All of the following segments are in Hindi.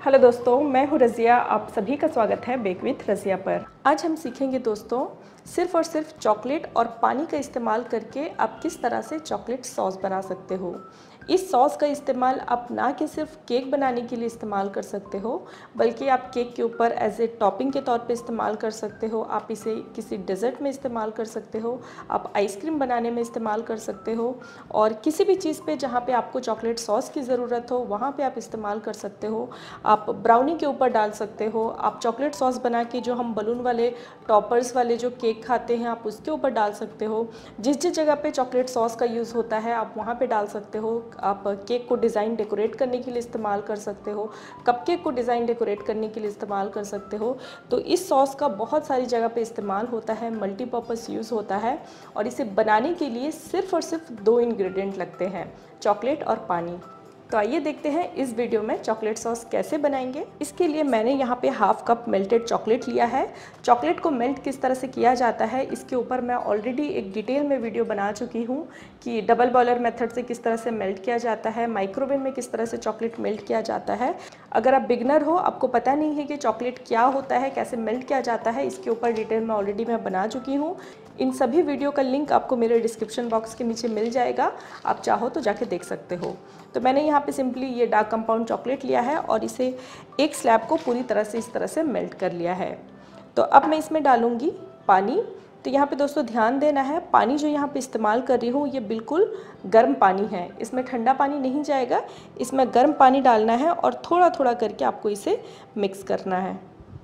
हेलो दोस्तों, मैं हूँ रज़िया। आप सभी का स्वागत है बेक विथ रज़िया पर। आज हम सीखेंगे दोस्तों सिर्फ़ और सिर्फ चॉकलेट और पानी का इस्तेमाल करके आप किस तरह से चॉकलेट सॉस बना सकते हो। इस सॉस का इस्तेमाल आप ना कि सिर्फ केक बनाने के लिए इस्तेमाल कर सकते हो, बल्कि आप केक के ऊपर एज ए टॉपिंग के तौर पे इस्तेमाल कर सकते हो। आप इसे किसी डेज़र्ट में इस्तेमाल कर सकते हो, आप आइसक्रीम बनाने में इस्तेमाल कर सकते हो, और किसी भी चीज़ पे जहाँ पे आपको चॉकलेट सॉस की ज़रूरत हो वहाँ पे आप इस्तेमाल कर सकते हो। आप ब्राउनी के ऊपर डाल सकते हो। आप चॉकलेट सॉस बना के जो हम बलून वाले टॉपर्स वाले जो केक खाते हैं आप उसके ऊपर डाल सकते हो। जिस जिस जगह पे चॉकलेट सॉस का यूज़ होता है आप वहाँ पे डाल सकते हो। आप केक को डिज़ाइन डेकोरेट करने के लिए इस्तेमाल कर सकते हो, कपकेक को डिज़ाइन डेकोरेट करने के लिए इस्तेमाल कर सकते हो। तो इस सॉस का बहुत सारी जगह पे इस्तेमाल होता है, मल्टीपर्पज़ यूज़ होता है, और इसे बनाने के लिए सिर्फ़ और सिर्फ 2 इंग्रेडिएंट लगते हैं, चॉकलेट और पानी। तो आइए देखते हैं इस वीडियो में चॉकलेट सॉस कैसे बनाएंगे। इसके लिए मैंने यहाँ पे हाफ कप मेल्टेड चॉकलेट लिया है। चॉकलेट को मेल्ट किस तरह से किया जाता है इसके ऊपर मैं ऑलरेडी एक डिटेल में वीडियो बना चुकी हूँ कि डबल बॉयलर मेथड से किस तरह से मेल्ट किया जाता है, माइक्रोवेव में किस तरह से चॉकलेट मेल्ट किया जाता है। अगर आप बिगनर हो, आपको पता नहीं है कि चॉकलेट क्या होता है, कैसे मेल्ट किया जाता है, इसके ऊपर डिटेल में ऑलरेडी मैं बना चुकी हूँ। इन सभी वीडियो का लिंक आपको मेरे डिस्क्रिप्शन बॉक्स के नीचे मिल जाएगा, आप चाहो तो जाके देख सकते हो। तो मैंने यहाँ पे सिंपली ये डार्क कंपाउंड चॉकलेट लिया है और इसे एक स्लैब को पूरी तरह से इस तरह से मेल्ट कर लिया है। तो अब मैं इसमें डालूँगी पानी। तो यहाँ पे दोस्तों ध्यान देना है, पानी जो यहाँ पे इस्तेमाल कर रही हूँ ये बिल्कुल गर्म पानी है, इसमें ठंडा पानी नहीं जाएगा, इसमें गर्म पानी डालना है और थोड़ा थोड़ा करके आपको इसे मिक्स करना है।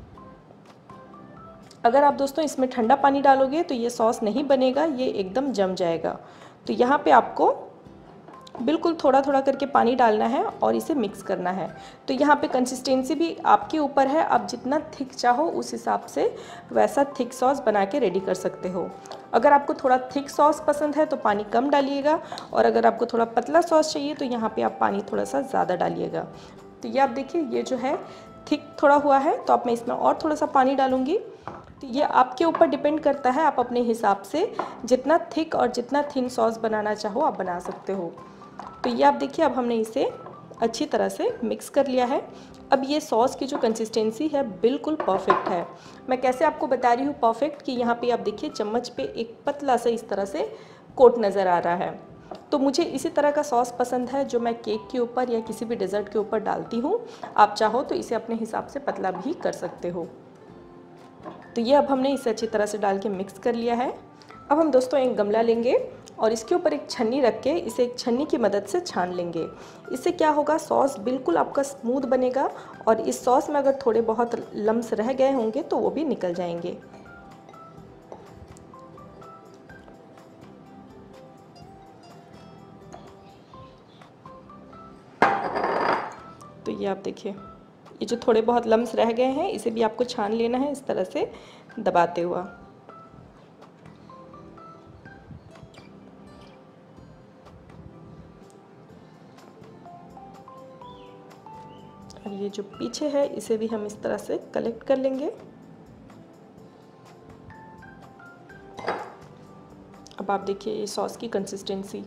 अगर आप दोस्तों इसमें ठंडा पानी डालोगे तो ये सॉस नहीं बनेगा, ये एकदम जम जाएगा। तो यहाँ पे आपको बिल्कुल थोड़ा थोड़ा करके पानी डालना है और इसे मिक्स करना है। तो यहाँ पे कंसिस्टेंसी भी आपके ऊपर है, आप जितना थिक चाहो उस हिसाब से वैसा थिक सॉस बना के रेडी कर सकते हो। अगर आपको थोड़ा थिक सॉस पसंद है तो पानी कम डालिएगा, और अगर आपको थोड़ा पतला सॉस चाहिए तो यहाँ पे आप पानी थोड़ा सा ज़्यादा डालिएगा। तो ये आप देखिए ये जो है थिक थोड़ा हुआ है, तो अब मैं इसमें और थोड़ा सा पानी डालूँगी। तो ये आपके ऊपर डिपेंड करता है, आप अपने हिसाब से जितना थिक और जितना थिन सॉस बनाना चाहो आप बना सकते हो। तो ये आप देखिए अब हमने इसे अच्छी तरह से मिक्स कर लिया है। अब ये सॉस की जो कंसिस्टेंसी है बिल्कुल परफेक्ट है। मैं कैसे आपको बता रही हूँ परफेक्ट, कि यहाँ पे आप देखिए चम्मच पे एक पतला सा इस तरह से कोट नज़र आ रहा है। तो मुझे इसी तरह का सॉस पसंद है जो मैं केक के ऊपर या किसी भी डेज़र्ट के ऊपर डालती हूँ। आप चाहो तो इसे अपने हिसाब से पतला भी कर सकते हो। तो ये अब हमने इसे अच्छी तरह से डाल के मिक्स कर लिया है। अब हम दोस्तों एक गमला लेंगे और इसके ऊपर एक छन्नी रख के इसे एक छन्नी की मदद से छान लेंगे। इससे क्या होगा, सॉस बिल्कुल आपका स्मूथ बनेगा, और इस सॉस में अगर थोड़े बहुत लम्स रह गए होंगे तो वो भी निकल जाएंगे। तो ये आप देखिए ये जो थोड़े बहुत लम्स रह गए हैं इसे भी आपको छान लेना है इस तरह से दबाते हुआ। और ये जो पीछे है इसे भी हम इस तरह से कलेक्ट कर लेंगे। अब आप देखिए ये सॉस की कंसिस्टेंसी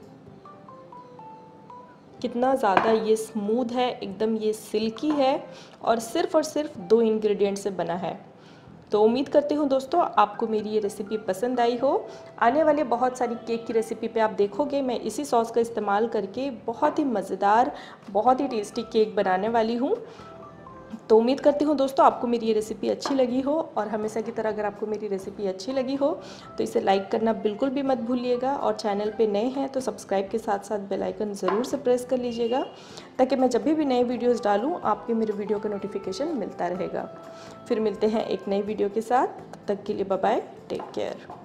कितना ज़्यादा ये स्मूथ है, एकदम ये सिल्की है, और सिर्फ 2 इंग्रेडिएंट से बना है। तो उम्मीद करती हूँ दोस्तों आपको मेरी ये रेसिपी पसंद आई हो। आने वाले बहुत सारी केक की रेसिपी पे आप देखोगे मैं इसी सॉस का इस्तेमाल करके बहुत ही मज़ेदार, बहुत ही टेस्टी केक बनाने वाली हूँ। तो उम्मीद करती हूँ दोस्तों आपको मेरी ये रेसिपी अच्छी लगी हो, और हमेशा की तरह अगर आपको मेरी रेसिपी अच्छी लगी हो तो इसे लाइक करना बिल्कुल भी मत भूलिएगा, और चैनल पे नए हैं तो सब्सक्राइब के साथ साथ बेल आइकन ज़रूर से प्रेस कर लीजिएगा, ताकि मैं जब भी नए वीडियोस डालूँ आपके मेरे वीडियो का नोटिफिकेशन मिलता रहेगा। फिर मिलते हैं एक नई वीडियो के साथ, तब तक के लिए बाय बाय, टेक केयर।